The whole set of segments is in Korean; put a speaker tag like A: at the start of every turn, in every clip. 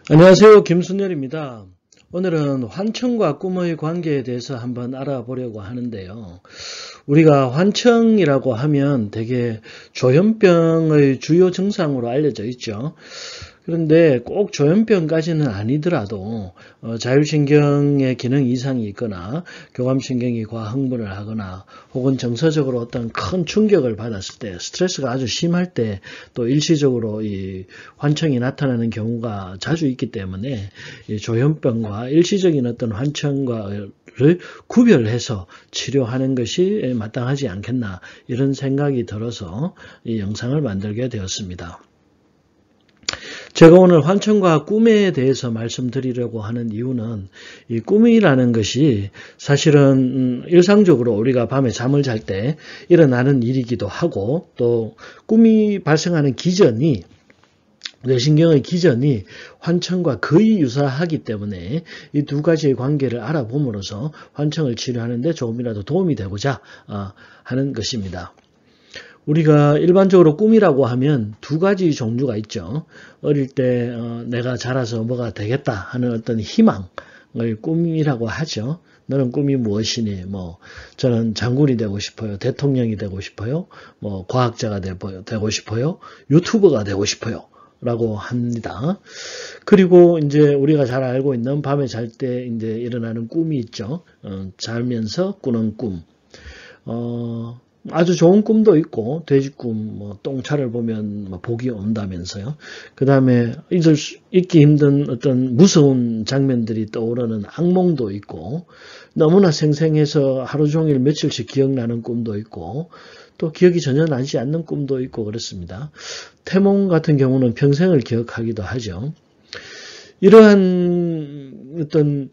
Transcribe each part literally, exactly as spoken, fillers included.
A: 안녕하세요. 김순열입니다. 오늘은 환청과 꿈의 관계에 대해서 한번 알아보려고 하는데요. 우리가 환청이라고 하면 되게 조현병의 주요 증상으로 알려져 있죠. 그런데 꼭 조현병까지는 아니더라도 어, 자율신경의 기능 이상이 있거나 교감신경이 과흥분을 하거나 혹은 정서적으로 어떤 큰 충격을 받았을 때, 스트레스가 아주 심할 때 또 일시적으로 이 환청이 나타나는 경우가 자주 있기 때문에 이 조현병과 일시적인 어떤 환청과를 구별해서 치료하는 것이 마땅하지 않겠나, 이런 생각이 들어서 이 영상을 만들게 되었습니다. 제가 오늘 환청과 꿈에 대해서 말씀드리려고 하는 이유는, 이 꿈이라는 것이 사실은 일상적으로 우리가 밤에 잠을 잘 때 일어나는 일이기도 하고, 또 꿈이 발생하는 기전이, 뇌신경의 기전이 환청과 거의 유사하기 때문에 이 두 가지의 관계를 알아봄으로써 환청을 치료하는 데 조금이라도 도움이 되고자 하는 것입니다. 우리가 일반적으로 꿈이라고 하면 두 가지 종류가 있죠. 어릴 때 어, 내가 자라서 뭐가 되겠다 하는 어떤 희망을 꿈이라고 하죠. 너는 꿈이 무엇이니? 뭐 저는 장군이 되고 싶어요. 대통령이 되고 싶어요. 뭐 과학자가 되고 싶어요. 유튜버가 되고 싶어요. 라고 합니다. 그리고 이제 우리가 잘 알고 있는 밤에 잘 때 이제 일어나는 꿈이 있죠. 어, 자면서 꾸는 꿈. 어, 아주 좋은 꿈도 있고, 돼지꿈, 뭐 똥차를 보면 뭐 복이 온다면서요. 그 다음에 잊을 수, 잊기 힘든 어떤 무서운 장면들이 떠오르는 악몽도 있고, 너무나 생생해서 하루 종일 며칠씩 기억나는 꿈도 있고, 또 기억이 전혀 나지 않는 꿈도 있고 그렇습니다. 태몽 같은 경우는 평생을 기억하기도 하죠. 이러한 어떤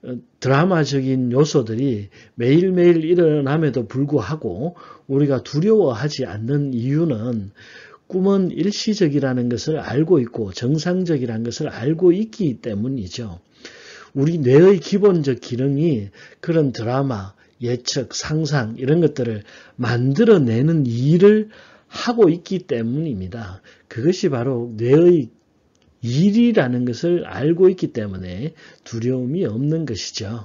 A: 드라마적인 요소들이 매일매일 일어남에도 불구하고 우리가 두려워하지 않는 이유는, 꿈은 일시적이라는 것을 알고 있고 정상적이라는 것을 알고 있기 때문이죠. 우리 뇌의 기본적 기능이 그런 드라마, 예측, 상상 이런 것들을 만들어내는 일을 하고 있기 때문입니다. 그것이 바로 뇌의 일이라는 것을 알고 있기 때문에 두려움이 없는 것이죠.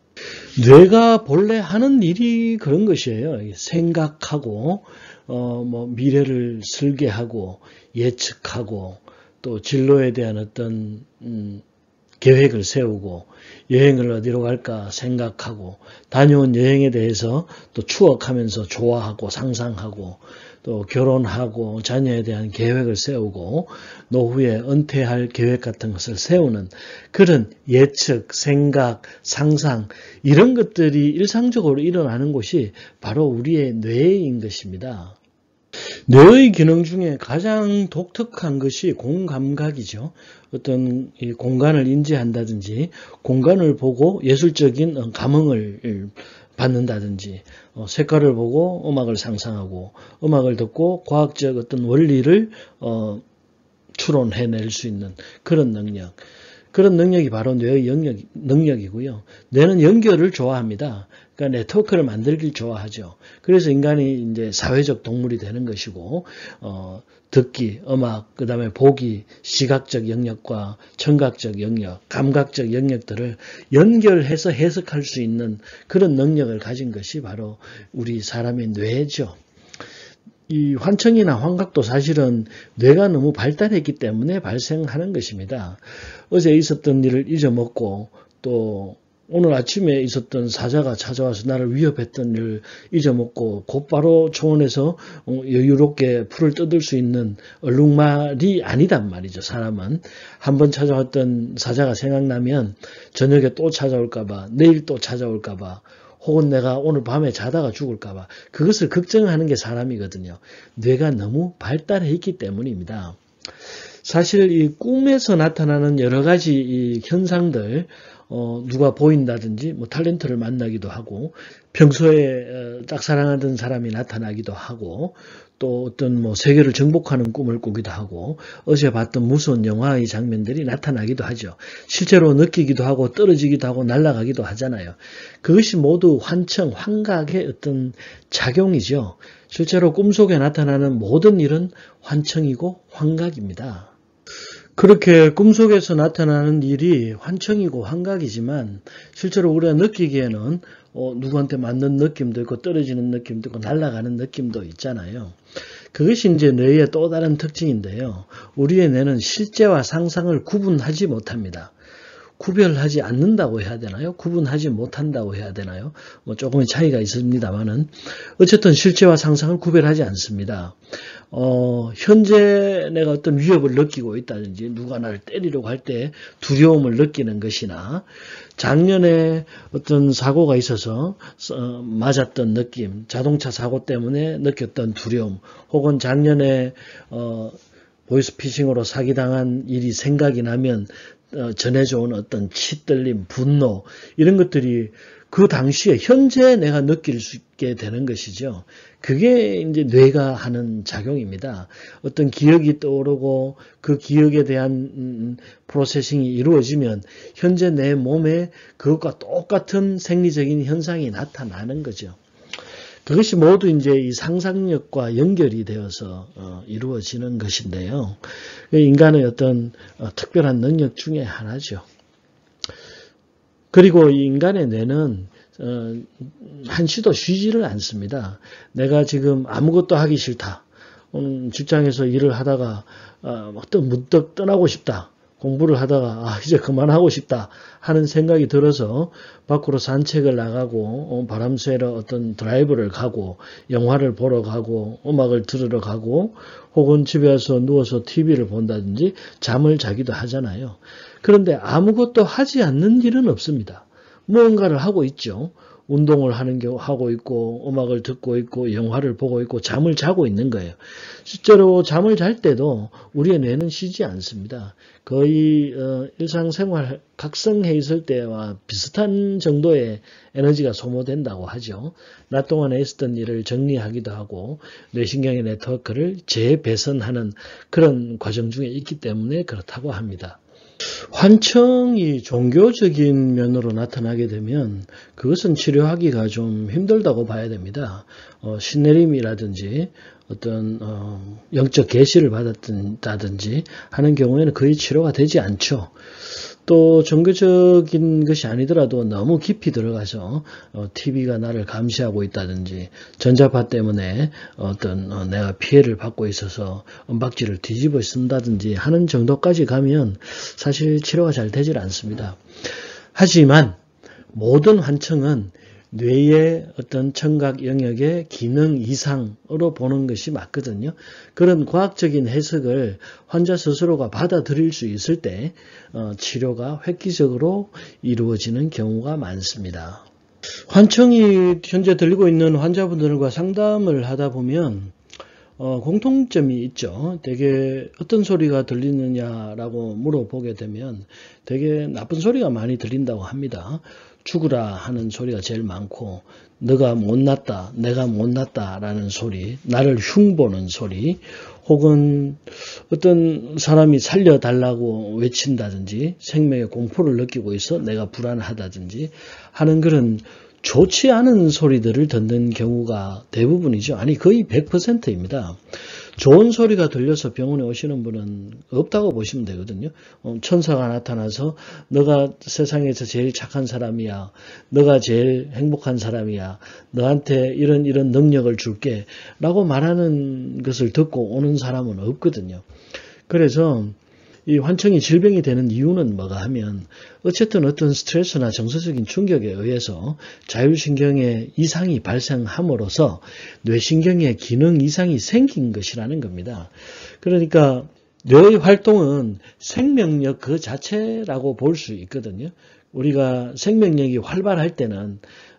A: 뇌가 본래 하는 일이 그런 것이에요. 생각하고, 어, 뭐, 미래를 설계하고, 예측하고, 또 진로에 대한 어떤, 음, 계획을 세우고, 여행을 어디로 갈까 생각하고, 다녀온 여행에 대해서 또 추억하면서 좋아하고, 상상하고, 또 결혼하고 자녀에 대한 계획을 세우고 노후에 은퇴할 계획 같은 것을 세우는 그런 예측, 생각, 상상, 이런 것들이 일상적으로 일어나는 곳이 바로 우리의 뇌인 것입니다. 뇌의 기능 중에 가장 독특한 것이 공감각이죠. 어떤 공간을 인지한다든지 공간을 보고 예술적인 감흥을 받는다든지, 어, 색깔을 보고 음악을 상상하고, 음악을 듣고 과학적 어떤 원리를 어, 추론해낼 수 있는 그런 능력. 그런 능력이 바로 뇌의 영역, 능력이고요. 뇌는 연결을 좋아합니다. 그러니까 네트워크를 만들길 좋아하죠. 그래서 인간이 이제 사회적 동물이 되는 것이고, 어, 듣기, 음악, 그 다음에 보기, 시각적 영역과 청각적 영역, 감각적 영역들을 연결해서 해석할 수 있는 그런 능력을 가진 것이 바로 우리 사람의 뇌죠. 이 환청이나 환각도 사실은 뇌가 너무 발달했기 때문에 발생하는 것입니다. 어제 있었던 일을 잊어먹고, 또 오늘 아침에 있었던 사자가 찾아와서 나를 위협했던 일을 잊어먹고 곧바로 초원에서 여유롭게 풀을 뜯을 수 있는 얼룩말이 아니단 말이죠. 사람은 한번 찾아왔던 사자가 생각나면 저녁에 또 찾아올까 봐, 내일 또 찾아올까 봐, 혹은 내가 오늘 밤에 자다가 죽을까 봐, 그것을 걱정하는 게 사람이거든요. 뇌가 너무 발달해 있기 때문입니다. 사실 이 꿈에서 나타나는 여러 가지 이 현상들, 어, 누가 보인다든지, 뭐, 탤런트를 만나기도 하고, 평소에 짝사랑하던 사람이 나타나기도 하고, 또 어떤 뭐, 세계를 정복하는 꿈을 꾸기도 하고, 어제 봤던 무서운 영화의 장면들이 나타나기도 하죠. 실제로 느끼기도 하고, 떨어지기도 하고, 날아가기도 하잖아요. 그것이 모두 환청, 환각의 어떤 작용이죠. 실제로 꿈속에 나타나는 모든 일은 환청이고 환각입니다. 그렇게 꿈속에서 나타나는 일이 환청이고 환각이지만 실제로 우리가 느끼기에는 어, 누구한테 맞는 느낌도 있고 떨어지는 느낌도 있고 날아가는 느낌도 있잖아요. 그것이 이제 뇌의 또 다른 특징인데요. 우리의 뇌는 실제와 상상을 구분하지 못합니다. 구별하지 않는다고 해야 되나요? 구분하지 못한다고 해야 되나요? 뭐 조금의 차이가 있습니다만은 어쨌든 실제와 상상을 구별하지 않습니다. 어, 현재 내가 어떤 위협을 느끼고 있다든지 누가 나를 때리려고 할 때 두려움을 느끼는 것이나 작년에 어떤 사고가 있어서 어, 맞았던 느낌, 자동차 사고 때문에 느꼈던 두려움, 혹은 작년에 어, 보이스피싱으로 사기당한 일이 생각이 나면 어, 전해져온 어떤 치떨림, 분노 이런 것들이 그 당시에 현재 내가 느낄 수 있게 되는 것이죠. 그게 이제 뇌가 하는 작용입니다. 어떤 기억이 떠오르고 그 기억에 대한 음, 프로세싱이 이루어지면 현재 내 몸에 그것과 똑같은 생리적인 현상이 나타나는 거죠. 그것이 모두 이제 이 상상력과 연결이 되어서 어, 이루어지는 것인데요. 인간의 어떤 어, 특별한 능력 중에 하나죠. 그리고 이 인간의 뇌는 어, 한시도 쉬지를 않습니다. 내가 지금 아무것도 하기 싫다. 오늘 직장에서 일을 하다가 어, 또 문득 떠나고 싶다. 공부를 하다가 아, 이제 그만하고 싶다 하는 생각이 들어서 밖으로 산책을 나가고 어, 바람 쐬러 어떤 드라이브를 가고 영화를 보러 가고 음악을 들으러 가고 혹은 집에 와서 누워서 티비를 본다든지 잠을 자기도 하잖아요. 그런데 아무것도 하지 않는 일은 없습니다. 무언가를 하고 있죠. 운동을 하는 경우 하고 있고 음악을 듣고 있고 영화를 보고 있고 잠을 자고 있는 거예요. 실제로 잠을 잘 때도 우리의 뇌는 쉬지 않습니다. 거의 어, 일상생활 각성해 있을 때와 비슷한 정도의 에너지가 소모된다고 하죠. 낮 동안에 있었던 일을 정리하기도 하고 뇌신경의 네트워크를 재배선하는 그런 과정 중에 있기 때문에 그렇다고 합니다. 환청이 종교적인 면으로 나타나게 되면 그것은 치료하기가 좀 힘들다고 봐야 됩니다. 어, 신내림이라든지 어떤 어, 영적 계시를 받았다든지 하는 경우에는 거의 치료가 되지 않죠. 또 종교적인 것이 아니더라도 너무 깊이 들어가서 어, 티비가 나를 감시하고 있다든지 전자파 때문에 어떤 어, 내가 피해를 받고 있어서 은박지를 뒤집어 쓴다든지 하는 정도까지 가면 사실 치료가 잘 되질 않습니다. 하지만 모든 환청은 뇌의 어떤 청각 영역의 기능 이상으로 보는 것이 맞거든요. 그런 과학적인 해석을 환자 스스로가 받아들일 수 있을 때 어, 치료가 획기적으로 이루어지는 경우가 많습니다. 환청이 현재 들리고 있는 환자분들과 상담을 하다 보면 어, 공통점이 있죠. 되게 어떤 소리가 들리느냐라고 물어보게 되면 되게 나쁜 소리가 많이 들린다고 합니다. 죽으라 하는 소리가 제일 많고 너가 못났다, 내가 못났다 라는 소리, 나를 흉보는 소리, 혹은 어떤 사람이 살려달라고 외친다든지 생명의 공포를 느끼고 있어 내가 불안하다든지 하는 그런 좋지 않은 소리들을 듣는 경우가 대부분이죠. 아니 거의 백 퍼센트입니다. 좋은 소리가 들려서 병원에 오시는 분은 없다고 보시면 되거든요. 어, 천사가 나타나서 너가 세상에서 제일 착한 사람이야. 너가 제일 행복한 사람이야. 너한테 이런 이런 능력을 줄게 라고 말하는 것을 듣고 오는 사람은 없거든요. 그래서 이 환청이 질병이 되는 이유는 뭐가 하면 어쨌든 어떤 스트레스나 정서적인 충격에 의해서 자율신경에 이상이 발생함으로써 뇌신경의 기능 이상이 생긴 것이라는 겁니다. 그러니까 뇌의 활동은 생명력 그 자체라고 볼 수 있거든요. 우리가 생명력이 활발할 때는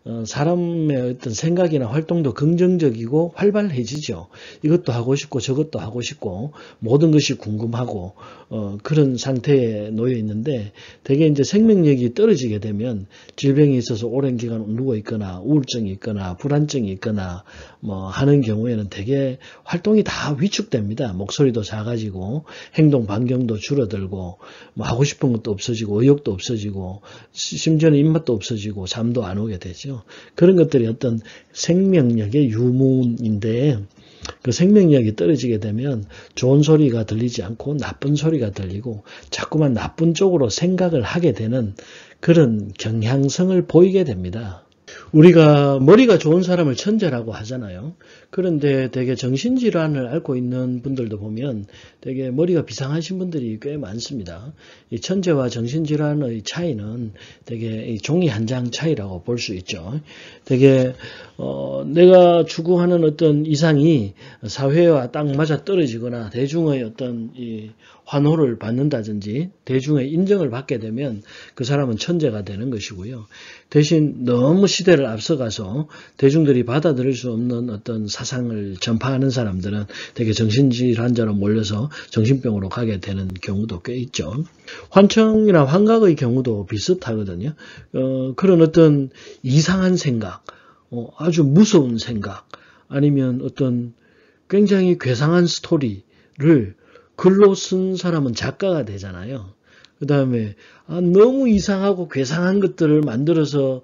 A: 사람의 어떤 생각이나 활동도 긍정적이고 활발해지죠. 이것도 하고 싶고 저것도 하고 싶고 모든 것이 궁금하고 어, 그런 상태에 놓여 있는데 대개 이제 생명력이 떨어지게 되면 질병이 있어서 오랜 기간 누워 있거나 우울증이 있거나 불안증이 있거나 뭐 하는 경우에는 대개 활동이 다 위축됩니다. 목소리도 작아지고 행동 반경도 줄어들고 뭐 하고 싶은 것도 없어지고 의욕도 없어지고 심지어는 입맛도 없어지고 잠도 안 오게 되죠. 그런 것들이 어떤 생명력의 유무인데 그 생명력이 떨어지게 되면 좋은 소리가 들리지 않고 나쁜 소리가 들리고 자꾸만 나쁜 쪽으로 생각을 하게 되는 그런 경향성을 보이게 됩니다. 우리가 머리가 좋은 사람을 천재라고 하잖아요. 그런데 되게 정신질환을 앓고 있는 분들도 보면 되게 머리가 비상하신 분들이 꽤 많습니다. 이 천재와 정신질환의 차이는 되게 종이 한 장 차이라고 볼 수 있죠. 되게 어, 내가 추구하는 어떤 이상이 사회와 딱 맞아 떨어지거나 대중의 어떤 이 환호를 받는다든지 대중의 인정을 받게 되면 그 사람은 천재가 되는 것이고요. 대신 너무 시대를 앞서가서 대중들이 받아들일 수 없는 어떤 사상을 전파하는 사람들은 되게 정신질환자로 몰려서 정신병으로 가게 되는 경우도 꽤 있죠. 환청이나 환각의 경우도 비슷하거든요. 어, 그런 어떤 이상한 생각, 어, 아주 무서운 생각, 아니면 어떤 굉장히 괴상한 스토리를 글로 쓴 사람은 작가가 되잖아요. 그 다음에 아, 너무 이상하고 괴상한 것들을 만들어서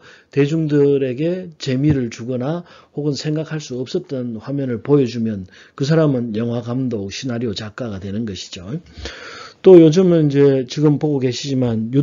A: 대중들에게 재미를 주거나 혹은 생각할 수 없었던 화면을 보여주면 그 사람은 영화 감독, 시나리오 작가가 되는 것이죠. 또 요즘은 이제 지금 보고 계시지만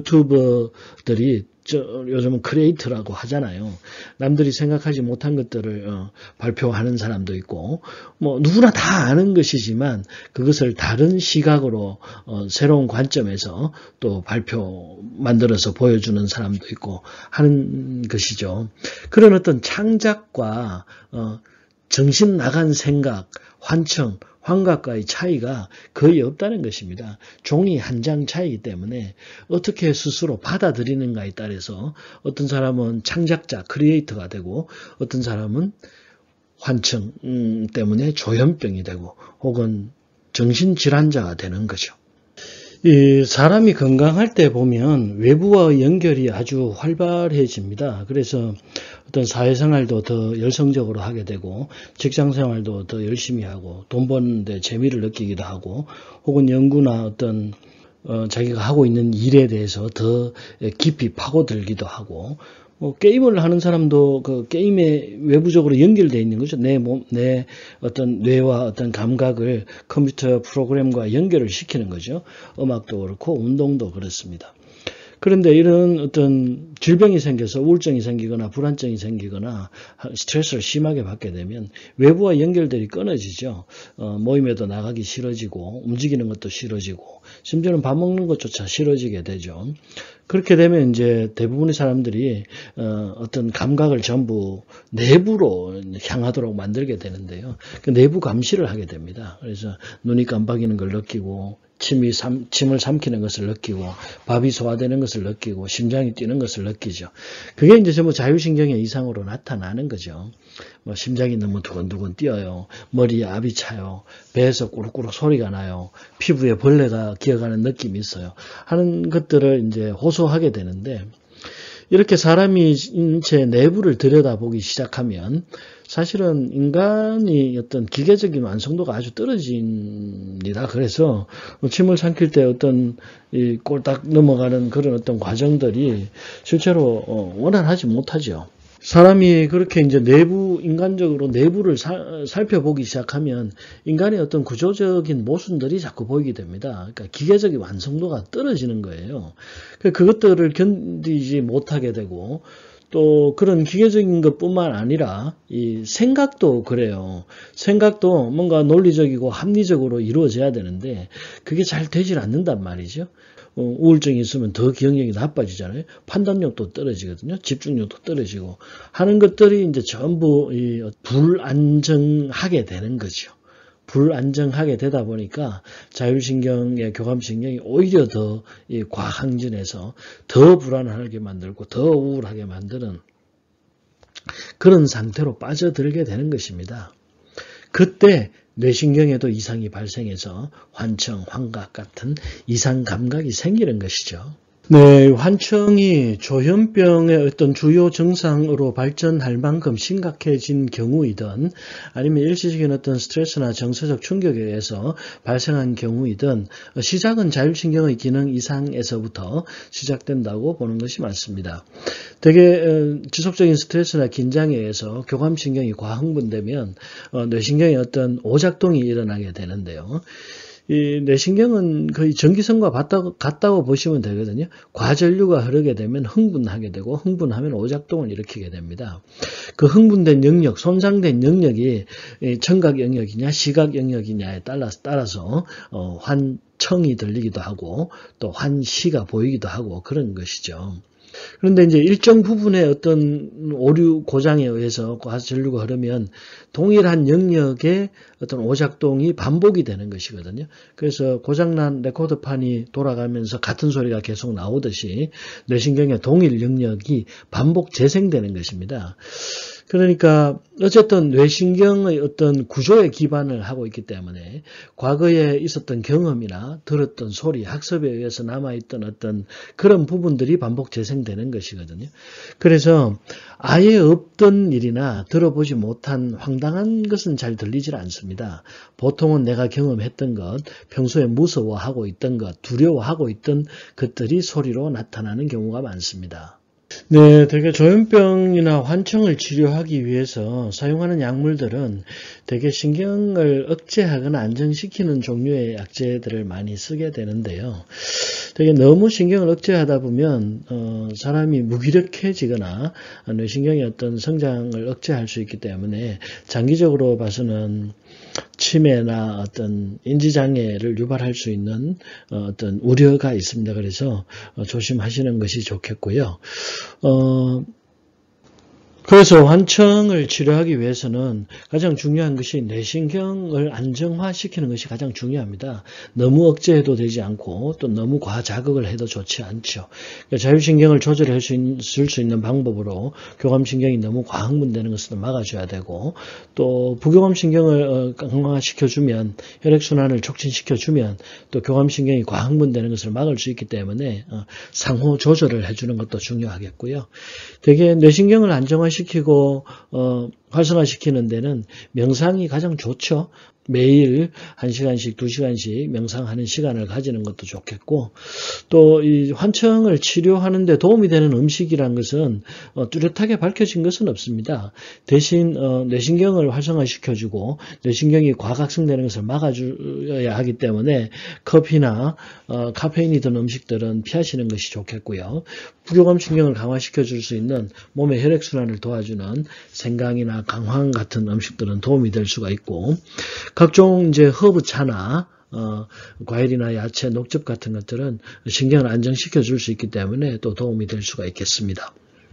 A: 유튜버들이 저 요즘은 크리에이터라고 하잖아요. 남들이 생각하지 못한 것들을 어, 발표하는 사람도 있고, 뭐 누구나 다 아는 것이지만 그것을 다른 시각으로 어, 새로운 관점에서 또 발표 만들어서 보여주는 사람도 있고 하는 것이죠. 그런 어떤 창작과 어, 정신 나간 생각, 환청, 환각과의 차이가 거의 없다는 것입니다. 종이 한 장 차이기 때문에 어떻게 스스로 받아들이는가에 따라서 어떤 사람은 창작자, 크리에이터가 되고 어떤 사람은 환청 때문에 조현병이 되고 혹은 정신질환자가 되는 거죠. 이 사람이 건강할 때 보면 외부와 연결이 아주 활발해집니다. 그래서 어떤 사회생활도 더 열성적으로 하게 되고 직장생활도 더 열심히 하고 돈 버는데 재미를 느끼기도 하고 혹은 연구나 어떤 어, 자기가 하고 있는 일에 대해서 더 깊이 파고들기도 하고 뭐 게임을 하는 사람도 그 게임에 외부적으로 연결되어 있는 거죠. 내 몸, 내 어떤 뇌와 어떤 감각을 컴퓨터 프로그램과 연결을 시키는 거죠. 음악도 그렇고 운동도 그렇습니다. 그런데 이런 어떤 질병이 생겨서 우울증이 생기거나 불안증이 생기거나 스트레스를 심하게 받게 되면 외부와 연결들이 끊어지죠. 어, 모임에도 나가기 싫어지고 움직이는 것도 싫어지고 심지어는 밥 먹는 것조차 싫어지게 되죠. 그렇게 되면 이제 대부분의 사람들이 어, 어떤 감각을 전부 내부로 향하도록 만들게 되는데요. 그 내부 감시를 하게 됩니다. 그래서 눈이 깜빡이는 걸 느끼고 침이 삼, 침을 삼키는 것을 느끼고 밥이 소화되는 것을 느끼고 심장이 뛰는 것을 느끼죠. 그게 이제 전부 자율신경의 이상으로 나타나는 거죠. 뭐 심장이 너무 두근두근 뛰어요. 머리에 압이 차요. 배에서 꾸룩꾸룩 소리가 나요. 피부에 벌레가 기어가는 느낌이 있어요. 하는 것들을 이제 호소하게 되는데 이렇게 사람이 인체 내부를 들여다보기 시작하면 사실은 인간이 어떤 기계적인 완성도가 아주 떨어집니다. 그래서 침을 삼킬 때 어떤 이 꼴딱 넘어가는 그런 어떤 과정들이 실제로 원활하지 못하죠. 사람이 그렇게 이제 내부, 인간적으로 내부를 사, 살펴보기 시작하면 인간의 어떤 구조적인 모순들이 자꾸 보이게 됩니다. 그러니까 기계적인 완성도가 떨어지는 거예요. 그것들을 견디지 못하게 되고 또 그런 기계적인 것뿐만 아니라 이 생각도 그래요. 생각도 뭔가 논리적이고 합리적으로 이루어져야 되는데 그게 잘 되질 않는단 말이죠. 어, 우울증이 있으면 더 기억력이 나빠지잖아요. 판단력도 떨어지거든요. 집중력도 떨어지고 하는 것들이 이제 전부 이 불안정하게 되는 거죠. 불안정하게 되다 보니까 자율신경의 교감신경이 오히려 더 이 과항진해서 더 불안하게 만들고 더 우울하게 만드는 그런 상태로 빠져들게 되는 것입니다. 그때 뇌신경에도 이상이 발생해서 환청, 환각 같은 이상 감각이 생기는 것이죠. 네, 환청이 조현병의 어떤 주요 증상으로 발전할 만큼 심각해진 경우이든 아니면 일시적인 어떤 스트레스나 정서적 충격에 의해서 발생한 경우이든 시작은 자율신경의 기능 이상에서부터 시작된다고 보는 것이 맞습니다. 되게 지속적인 스트레스나 긴장에 의해서 교감신경이 과흥분되면 뇌신경의 어떤 오작동이 일어나게 되는데요. 이 뇌신경은 거의 전기선과 같다고, 같다고 보시면 되거든요. 과전류가 흐르게 되면 흥분하게 되고 흥분하면 오작동을 일으키게 됩니다. 그 흥분된 영역, 손상된 영역이 청각 영역이냐 시각 영역이냐에 따라서, 따라서 어, 환청이 들리기도 하고 또 환시가 보이기도 하고 그런 것이죠. 그런데 이제 일정 부분의 어떤 오류 고장에 의해서 과전류가 흐르면 동일한 영역의 어떤 오작동이 반복이 되는 것이거든요. 그래서 고장난 레코더판이 돌아가면서 같은 소리가 계속 나오듯이 뇌신경의 동일 영역이 반복 재생되는 것입니다. 그러니까 어쨌든 뇌신경의 어떤 구조에 기반을 하고 있기 때문에 과거에 있었던 경험이나 들었던 소리, 학습에 의해서 남아있던 어떤 그런 부분들이 반복 재생되는 것이거든요. 그래서 아예 없던 일이나 들어보지 못한 황당한 것은 잘 들리질 않습니다. 보통은 내가 경험했던 것, 평소에 무서워하고 있던 것, 두려워하고 있던 것들이 소리로 나타나는 경우가 많습니다. 네, 대개 조현병이나 환청을 치료하기 위해서 사용하는 약물들은 대개 신경을 억제하거나 안정시키는 종류의 약제들을 많이 쓰게 되는데요. 되게 너무 신경을 억제하다 보면 어, 사람이 무기력해지거나 뇌신경의 어떤 성장을 억제할 수 있기 때문에 장기적으로 봐서는 치매나 어떤 인지장애를 유발할 수 있는 어떤 우려가 있습니다. 그래서 조심하시는 것이 좋겠고요. 어, 그래서 환청을 치료하기 위해서는 가장 중요한 것이 뇌신경을 안정화시키는 것이 가장 중요합니다. 너무 억제해도 되지 않고 또 너무 과자극을 해도 좋지 않죠. 그러니까 자율신경을 조절할 수 있는 방법으로 교감신경이 너무 과흥분되는 것을 막아줘야 되고 또 부교감신경을 강화시켜주면 혈액순환을 촉진시켜주면 또 교감신경이 과흥분되는 것을 막을 수 있기 때문에 상호 조절을 해주는 것도 중요하겠고요. 되게 뇌신경을 안정화시키는 시키고 어, 활성화시키는 데는 명상이 가장 좋죠. 매일 한 시간씩, 두 시간씩 명상하는 시간을 가지는 것도 좋겠고, 또 이 환청을 치료하는 데 도움이 되는 음식이란 것은 어, 뚜렷하게 밝혀진 것은 없습니다. 대신 어, 뇌신경을 활성화시켜주고 뇌신경이 과각성되는 것을 막아줘야 하기 때문에 커피나 어, 카페인이 든 음식들은 피하시는 것이 좋겠고요. 부교감신경을 강화시켜줄 수 있는 몸의 혈액순환을 도와주는 생강이나 강황 같은 음식들은 도움이 될 수가 있고, 각종 이제 허브차나 어, 과일이나 야채, 녹즙 같은 것들은 신경을 안정시켜 줄 수 있기 때문에 또 도움이 될 수가 있겠습니다.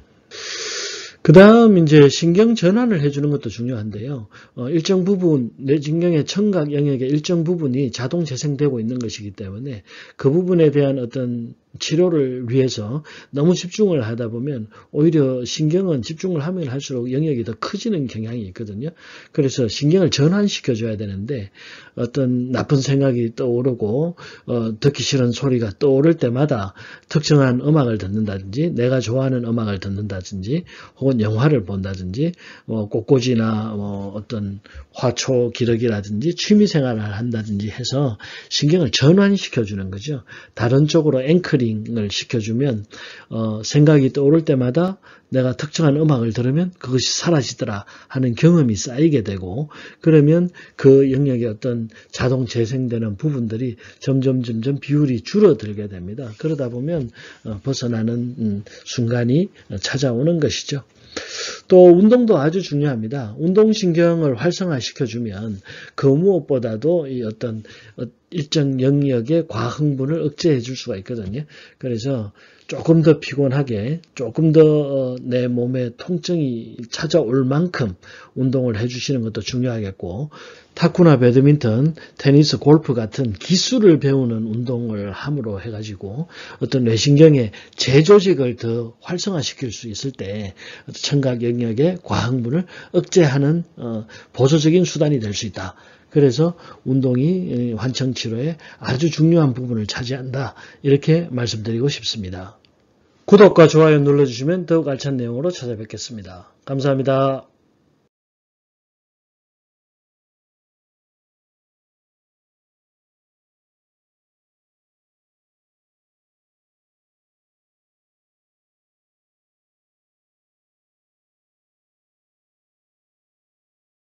A: 그 다음 이제 신경 전환을 해주는 것도 중요한데요. 어, 일정 부분, 뇌신경의 청각 영역의 일정 부분이 자동 재생되고 있는 것이기 때문에 그 부분에 대한 어떤 치료를 위해서 너무 집중을 하다 보면 오히려 신경은 집중을 하면 할수록 영역이 더 커지는 경향이 있거든요. 그래서 신경을 전환시켜줘야 되는데 어떤 나쁜 생각이 떠오르고 어, 듣기 싫은 소리가 떠오를 때마다 특정한 음악을 듣는다든지 내가 좋아하는 음악을 듣는다든지 혹은 영화를 본다든지 뭐 꽃꽂이나 뭐 어떤 화초 기러기라든지 취미생활을 한다든지 해서 신경을 전환시켜주는 거죠. 다른 쪽으로 앵커링 을 시켜주면 어, 생각이 떠오를 때마다 내가 특정한 음악을 들으면 그것이 사라지더라 하는 경험이 쌓이게 되고 그러면 그 영역의 어떤 자동 재생되는 부분들이 점점 점점 비율이 줄어들게 됩니다. 그러다 보면 어, 벗어나는 음, 순간이 찾아오는 것이죠. 또 운동도 아주 중요합니다. 운동신경을 활성화시켜주면 그 무엇보다도 이 어떤 일정 영역의 과흥분을 억제해 줄 수가 있거든요. 그래서 조금 더 피곤하게 조금 더 내 몸에 통증이 찾아올 만큼 운동을 해주시는 것도 중요하겠고 탁구나 배드민턴, 테니스, 골프 같은 기술을 배우는 운동을 함으로 해가지고 어떤 뇌신경의 재조직을 더 활성화시킬 수 있을 때 청각 영역의 과흥분을 억제하는 보조적인 수단이 될 수 있다. 그래서 운동이 환청치료에 아주 중요한 부분을 차지한다. 이렇게 말씀드리고 싶습니다. 구독과 좋아요 눌러주시면 더욱 알찬 내용으로 찾아뵙겠습니다. 감사합니다.